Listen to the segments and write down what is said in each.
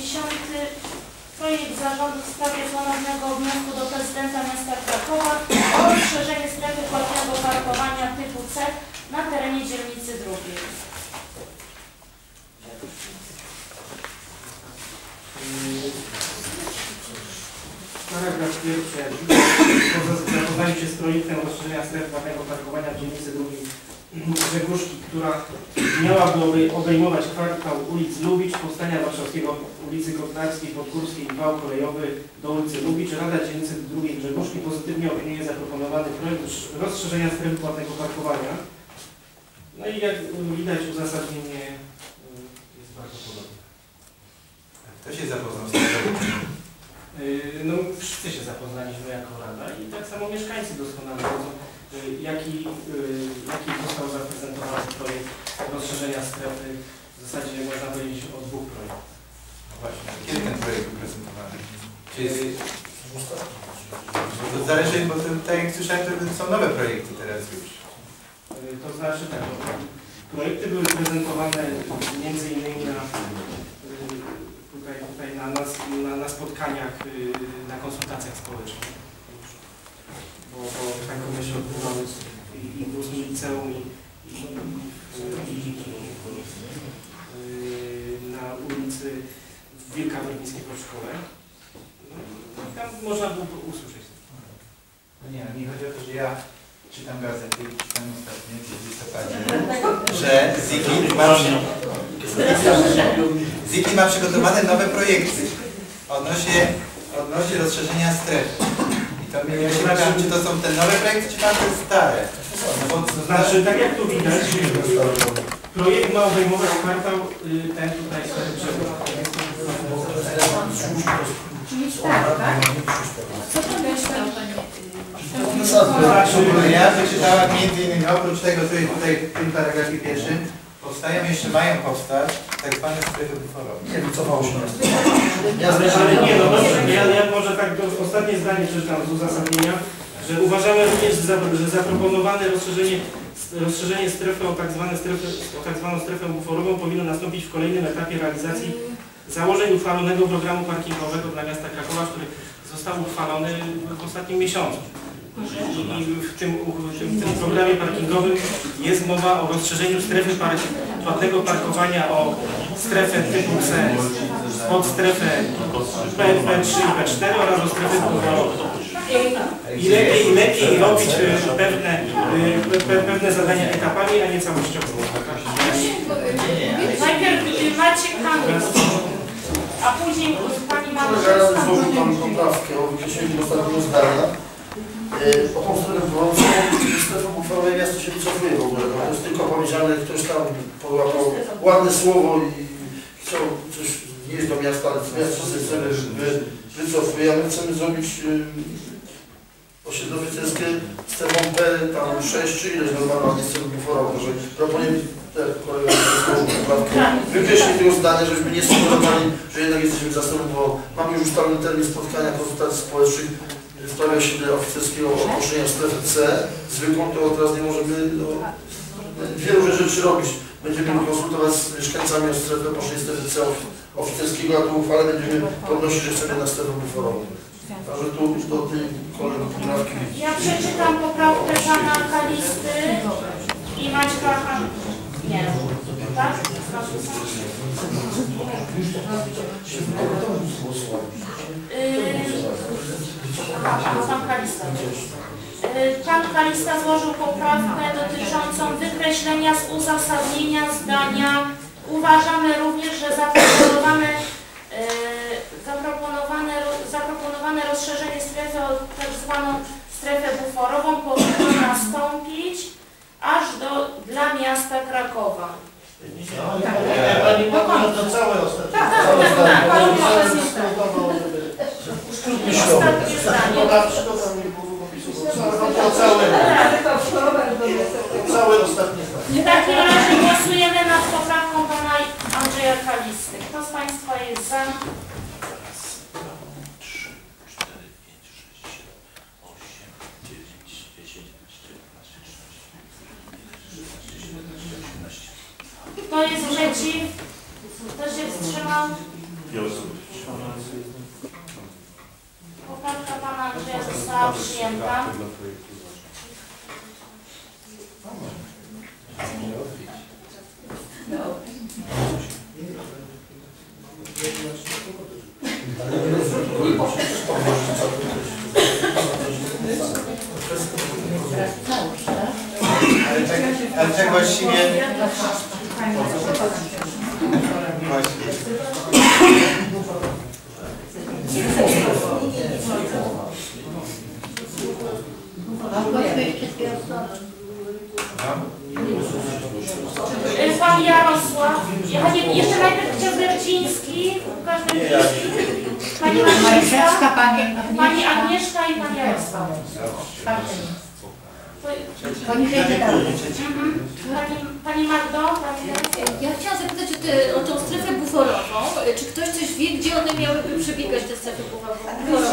10. Projekt zarządu w sprawie ponownego wniosku do prezydenta miasta Krakowa o rozszerzenie strefy płatnego parkowania typu C na terenie dzielnicy drugiej. Paragraf pierwszy. Po zapoznaniu się z projektem rozszerzenia strefy płatnego parkowania w dzielnicy drugiej Grzegórzki, która miałaby obejmować kwartał ulic Lubicz, Powstania Warszawskiego, ulicy Kotlarskiej, Podgórskiej i wał kolejowy do ulicy Lubicz, Rada Dzielnicy drugiej Grzegórzki pozytywnie opiniuje zaproponowany projekt rozszerzenia strefy płatnego parkowania. No i jak widać, uzasadnienie jest bardzo podobne. Kto się zapoznał z tym projektem? No wszyscy się zapoznaliśmy jako Rada i tak samo mieszkańcy doskonale wiedzą, jaki został zaprezentowany projekt rozszerzenia strefy. W zasadzie można powiedzieć o dwóch projektach. No właśnie, kiedy ten projekt był prezentowany? Czy jest... Bo to zależy, bo to, tak jak słyszałem, to są nowe projekty teraz już. To znaczy tak, projekty były prezentowane między innymi na spotkaniach, na konsultacjach społecznych. Bo taką się odbywały i w różnym liceum, na ulicy Wilka Wrobińskiego w szkole. No, tam można było usłyszeć. No nie, mi chodzi o to, że ja czytam gazety i czytam ostatnio w listopadzie, że Ziki ma przygotowane nowe projekty odnośnie rozszerzenia strefy. I to mnie ciekawe, czy to są te nowe projekty, czy tam te stare? To znaczy, tak jak tu widać, projekt ma obejmować kwartał ten tutaj Co to myślał Pani? Ja wyczytałam między innymi, oprócz tego, co jest tutaj w tym paragrafie pierwszym, mają powstać tak zwane strefy buforowe. Nie, wycofało się. Ale nie, no dobrze, ja może tak ostatnie zdanie przeczytam z uzasadnienia, że uważamy również, że zaproponowane rozszerzenie strefy o tak zwaną strefę buforową powinno nastąpić w kolejnym etapie realizacji założeń uchwalonego programu parkingowego dla miasta Krakowa, który został uchwalony w ostatnim miesiącu. I w tym programie parkingowym jest mowa o rozszerzeniu strefy płatnego parkowania o strefę typu C pod strefę P3 i P4 oraz o strefę buforową. I lepiej robić pewne zadania etapami, a nie całościowo. Najpierw Maciek Handel, a później Pani Marta. Ja złożył Pan poprawkę o wykreśleniu ostatniego zdania. O tą strefę buforowej miasto się wycofuje w ogóle. To jest tylko powiedziane, ktoś tam połapał ładne słowo i chciał coś wnieść do miasta, ale miasto się wycofuje, a my chcemy zrobić osiedlowie celskie strefą P, tam 6 czy ileś normalnie strefą buforową, że proponuję wykreślić tego zdania, żebyśmy nie spowodowali, że jednak jesteśmy za strefą buforową. Mamy już ustalony termin spotkania konsultacji społecznych w sprawie osiedla oficerskiego opuszczenia strefy C. Zwykłą to teraz nie możemy wielu rzeczy robić. Będziemy konsultować z mieszkańcami o strefę opuszczenia strefy C oficerskiego, a tu uchwale będziemy podnosić, że chcemy na strefę buforową. Także tu do tej kolejnej poprawki. Ja przeczytam poprawkę Pana Kalisty i Maćka nie. Tak? Pan Kalista. Pan Kalista złożył poprawkę dotyczącą wykreślenia z uzasadnienia zdania. Uważamy również, że zaproponowane rozszerzenie strefy o tak zwaną strefę buforową powinno nastąpić aż dla miasta Krakowa. Pani ma to całe ostatnie. Ostatnie zdanie. Całe ostatnie zdanie. W takim razie głosujemy nad poprawką Pana Andrzeja Kalisty. Kto z Państwa jest za? Kto jest przeciw? Kto się wstrzymał? Poprawka pana Andrzeja została przyjęta. Ale tak właściwie... Pan Jarosław, jeszcze najpierw Czeberciński, Łukasz Węgielski, pani Agnieszka, pani Agnieszka i pan Jarosław. Pani Magdo, ja chciałam zapytać o tą strefę buforową. Czy ktoś coś wie, gdzie one miałyby przebiegać, te strefy buforową?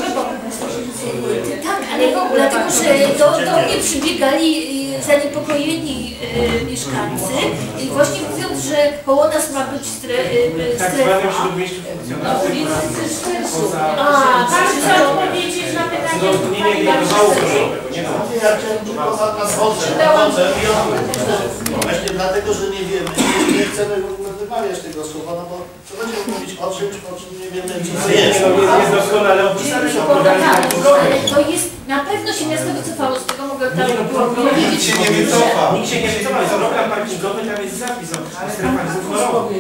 Tak, ale dlatego, że do mnie przybiegali zaniepokojeni mieszkańcy i właśnie mówiąc, że koło nas ma być Tak zwanym śródmieściu funkcjonalnym. pan chce odpowiedzieć na pytanie pani Ja chciałem tylko właśnie dlatego, że nie wiemy, nie chcemy w ogóle wymawiać tego słowa, no bo co będziemy mówić o czymś, nie wiemy, co to jest. Jest doskonale opisane w programie parkingowym. Ale to jest, na pewno się miasto wycofało, z tego mogę tam powiedzieć. Nikt się nie wycofał. Nikt się nie wycofał, jest program parkingowy, tam jest zapis o strefach buforowych.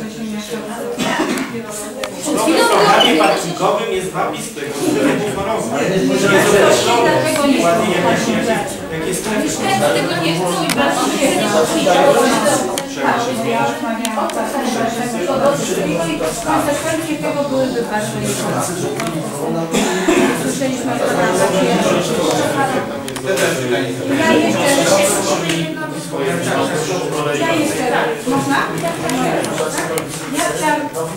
W programie parkingowym jest zapis tego strefy buforowej. Jest określone ładnie jakie strefy są. Tego nie chcą i bardzo nie konsekwencje tego byłyby bardzo niekorzystne. Słyszeliśmy o można? Ja chciałam...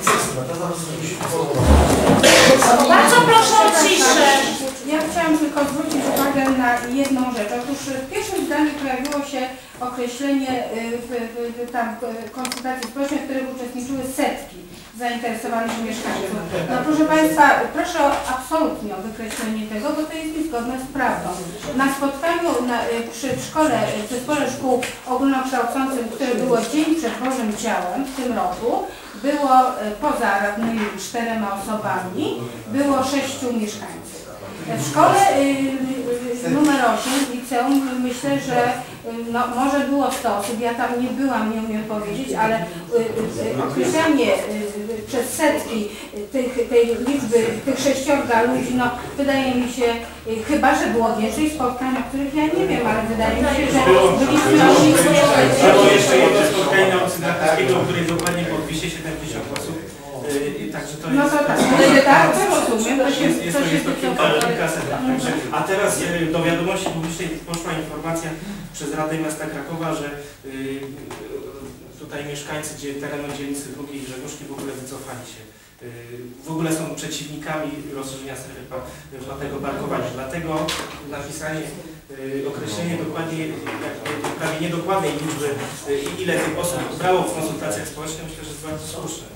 Bardzo proszę o ciszę. Ja chciałam tylko zwrócić uwagę na jedną rzecz. Otóż w pierwszym zdaniu pojawiło się określenie w konsultacji społecznej, w których uczestniczyły setki zainteresowanych mieszkańców. No proszę Państwa, proszę absolutnie o wykreślenie tego, bo to jest niezgodne z prawdą. Na spotkaniu przy zespole szkół ogólnokształcącym, które było dzień przed Bożym Ciałem w tym roku, było poza radnymi 4 osobami, było 6 mieszkańców. W szkole numer 8 liceum myślę, że no, może było 100 osób, ja tam nie byłam, nie umiem powiedzieć, ale określanie przez setki tej liczby, tych 6 ludzi, no wydaje mi się, chyba że było więcej spotkań, o których ja nie wiem, ale wydaje mi się, że byliśmy Było jeszcze jedno spotkanie na ulicy Drakowskiego, w której dokładnie po 270 osób. Także to jest... No to tak, ale tak, to rozumiem, to się kilkaset. A teraz do wiadomości publicznej poszła informacja przez Radę Miasta Krakowa, że tutaj mieszkańcy terenu dzielnicy Drugiej i Grzegórzki w ogóle wycofali się. W ogóle są przeciwnikami rozszerzenia strefy tego parkowania. Dlatego napisanie, określenie dokładnie, prawie niedokładnej liczby, ile tych osób brało w konsultacjach społecznych, myślę, że jest bardzo słuszne.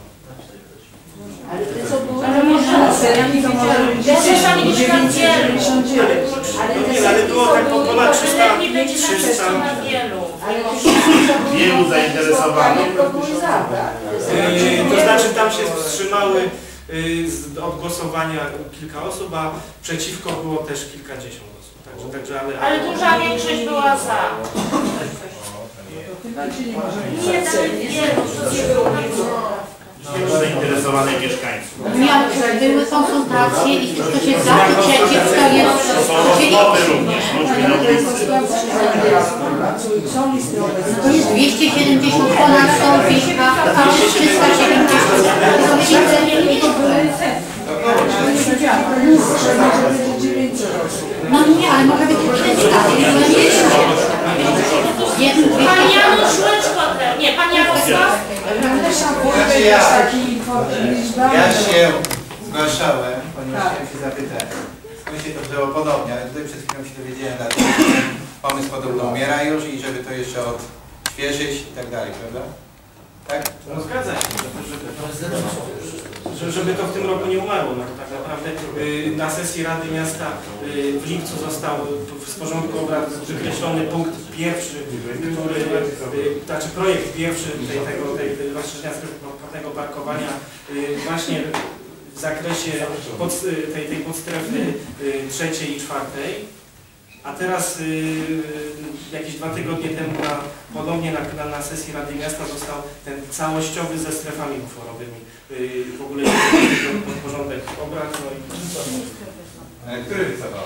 Ale można ale było tak po ponad 300. Wielu zainteresowanych. To znaczy tam się wstrzymały od głosowania kilka osób, a przeciwko było też kilkadziesiąt osób. Także, Ale duża większość była za. Nie, nawet wielu. Zainteresowanych mieszkańców. Były konsultacje i wszystko się za i przeciw to jest... Rozmowy również, ludźmi na ulicy. To jest 270 ponad są piśma, a 370. No nie, ale mogę być czysta. Pan Janusz Łyczko, nie, pan Jarosław. Ja się zgłaszałem, ponieważ chciałem się zapytać. Skąd się to wzięło podobnie, ale tutaj przed chwilą się dowiedziałem, dlatego pomysł podobno umiera już i żeby to jeszcze odświeżyć i tak dalej, prawda? Tak? No zgadza się. żeby to w tym roku nie umarło. No, tak naprawdę na sesji Rady Miasta w lipcu został z porządku obrad wykreślony punkt pierwszy, który, znaczy projekt pierwszy tej rozszerzenia prywatnego parkowania właśnie w zakresie tej podstrefy trzeciej i czwartej. A teraz jakieś 2 tygodnie temu ponownie na sesji Rady Miasta został ten całościowy ze strefami buforowymi w ogóle pod porządek obrad. No i który wycofał?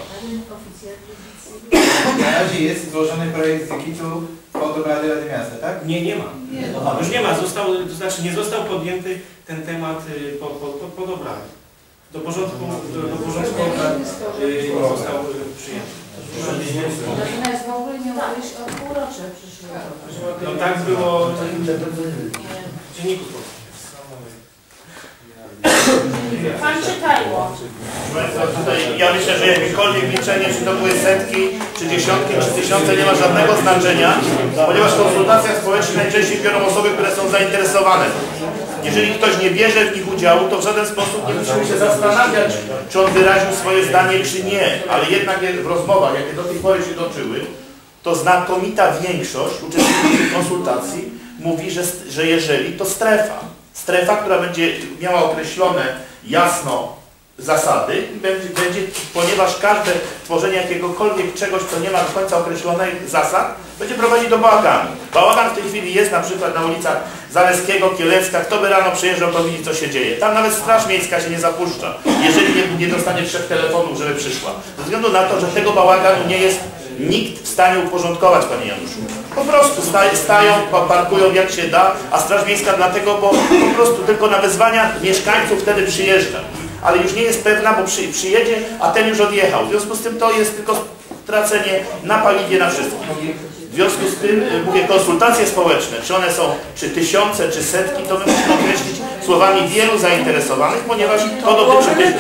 Na razie jest złożony projekt ZIKIT-u pod obrady Rady Miasta, tak? nie ma. Już nie ma. To znaczy nie został podjęty ten temat pod obrady. Do porządku obrad nie został przyjęty. Natomiast w ogóle nie mówisz o półrocze przyszłego. No tak było w dzienniku. Pan Czytajło. Ja myślę, że jakiekolwiek liczenie, czy to były setki, czy dziesiątki, czy tysiące, nie ma żadnego znaczenia, ponieważ w konsultacjach społecznych najczęściej biorą osoby, które są zainteresowane. Jeżeli ktoś nie bierze w nich udziału, to w żaden sposób nie musimy się zastanawiać, czy on wyraził swoje zdanie, czy nie. Ale jednak w rozmowach, jakie do tej pory się toczyły, to znakomita większość uczestników tych konsultacji mówi, że jeżeli to strefa, która będzie miała określone jasno zasady i będzie, ponieważ każde tworzenie jakiegokolwiek czegoś, co nie ma do końca określonych zasad, będzie prowadzić do bałaganu. Bałagan w tej chwili jest na przykład na ulicach Zaleskiego, Kielecka. Kto by rano przyjeżdżał, to widzi, co się dzieje. Tam nawet Straż Miejska się nie zapuszcza, jeżeli nie dostanie 3 telefonów, żeby przyszła. Ze względu na to, że tego bałaganu nie jest nikt w stanie uporządkować, panie Januszu. Po prostu stają, parkują jak się da, a Straż Miejska dlatego, bo po prostu tylko na wezwania mieszkańców wtedy przyjeżdża. Ale już nie jest pewna, bo przyjedzie, a ten już odjechał. W związku z tym to jest tylko tracenie na paliwie na wszystkim. W związku z tym, mówię, konsultacje społeczne, czy one są, czy tysiące, czy setki, to my musimy określić słowami wielu zainteresowanych, ponieważ to dotyczy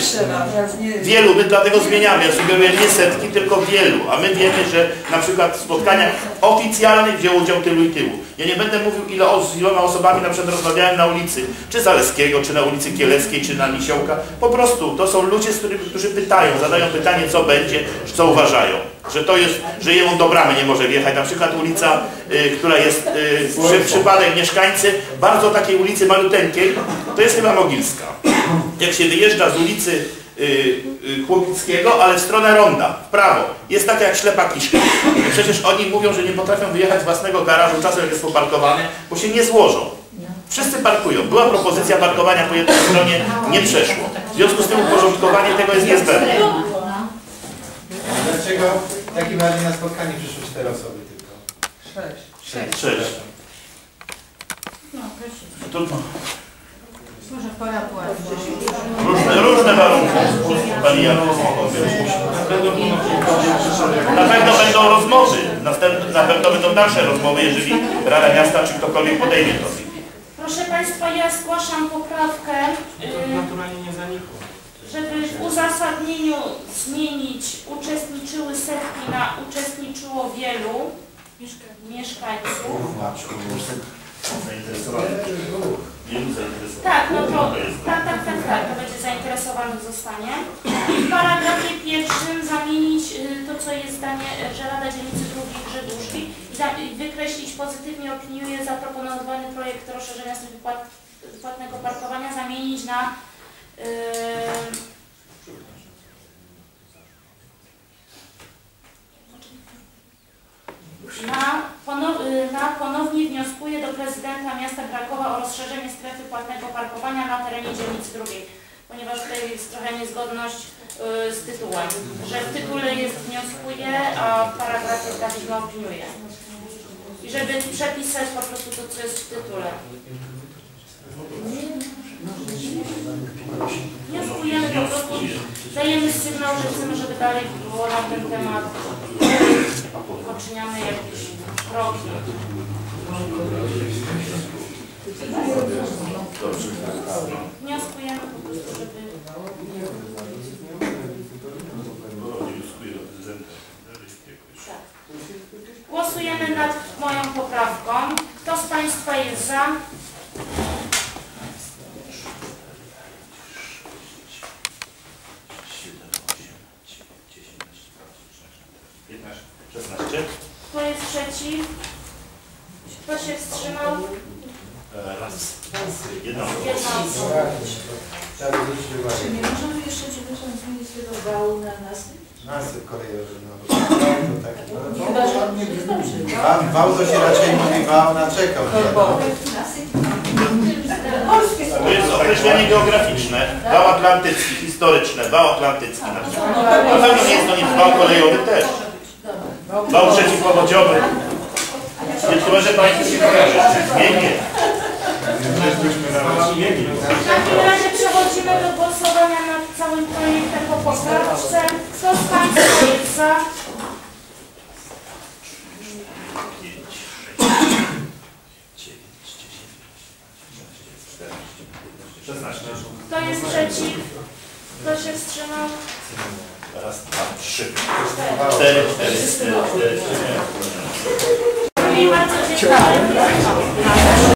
wielu, my dlatego zmieniamy. Ja sugeruję nie setki, tylko wielu, a my wiemy, że na przykład w spotkaniach oficjalnych wziął udział tylu i tylu. Ja nie będę mówił, z iloma osobami na przykład rozmawiałem na ulicy, czy Zaleskiego, czy na ulicy Kieleckiej, czy na Misiołka. Po prostu to są ludzie, którzy pytają, zadają pytanie, co będzie, co uważają. Że to jest, że jemu do bramy nie może wjechać. Na przykład ulica, która jest przypadek mieszkańcy, bardzo takiej ulicy maluteńkiej, to jest chyba Mogilska. Jak się wyjeżdża z ulicy Chłopickiego, ale w stronę Ronda, w prawo. Jest taka jak ślepa kiszka. Przecież oni mówią, że nie potrafią wyjechać z własnego garażu, czasem jak jest poparkowany, bo się nie złożą. Wszyscy parkują. Była propozycja parkowania po jednej stronie, nie przeszło. W związku z tym uporządkowanie tego jest niezbędne. Dlaczego w takim razie na spotkanie przyszły 4 osoby tylko? 6. No, proszę. Trudno. Może pora płacić. Różne warunki, pani Janu. Na pewno będą rozmowy, na pewno będą dalsze rozmowy, jeżeli Rada Miasta czy ktokolwiek podejmie to. Proszę Państwa, ja zgłaszam poprawkę, naturalnie nie zanikło. żeby w uzasadnieniu zmienić uczestniczyły setki na uczestniczyło wielu mieszkańców. Tak, no to to będzie zainteresowanych zostanie. W paragrafie pierwszym zamienić to, co jest zdanie, że Rada Dzielnicy Drugiej Grzeduszki i wykreślić pozytywnie opiniuje zaproponowany projekt rozszerzenia strefy płatnego parkowania, zamienić na ponownie wnioskuje do prezydenta miasta Krakowa o rozszerzenie strefy płatnego parkowania na terenie dzielnicy drugiej, ponieważ tutaj jest trochę niezgodność z tytułem, że w tytule jest wnioskuje, a w paragrafie takim opiniuje. I żeby przepisać po prostu to, co jest w tytule. Wnioskujemy po prostu, dajemy sygnał, że chcemy, żeby dalej było na ten temat, poczyniamy jakieś kroki. Wnioskujemy po prostu, żeby... Tak. Głosujemy nad moją poprawką. Kto z Państwa jest za? przeciw? Kto się wstrzymał? Raz. Jedna. Jedna osoba. Trzeba zwrócić uwagę. Czy nie możemy jeszcze, przepraszam, zmienić tego wału na nasyp? Nasyp kolejowy, no. To taki. Chyba, że nie jest dobrze. Wał to się raczej mówi wał na czekał. Nasyp. To jest określenie geograficzne. Wał atlantycki, historyczne, wał atlantycki na przykład. Na pewno nie jest to nic, wał kolejowy też. Wał przeciwpowodziowy. Więc chyba, że Państwo się kojarzy. Nie. Tak. W takim razie przechodzimy do głosowania nad całym projektem po poprawce. Kto z Państwa jest za? 16. Kto jest przeciw? Kto się wstrzymał? Raz, dwa, trzy. 4. Bardzo dziękuję.